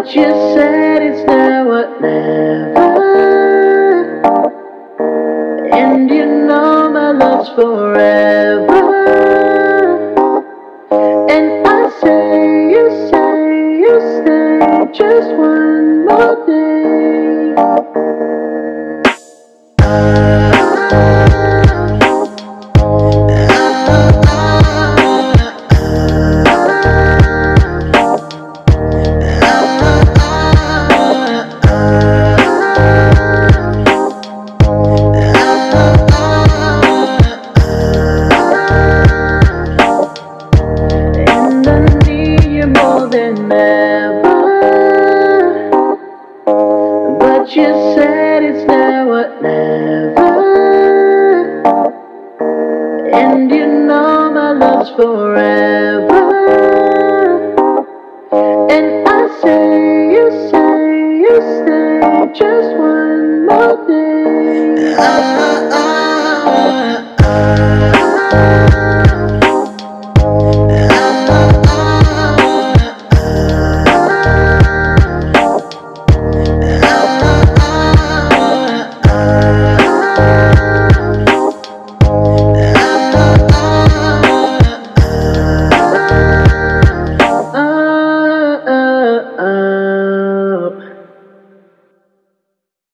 But you said it's now or never, and you know my love's forever. And I say, you say, just one more day. And I need you more than ever, but you said it's now or never, and you know my love's forever.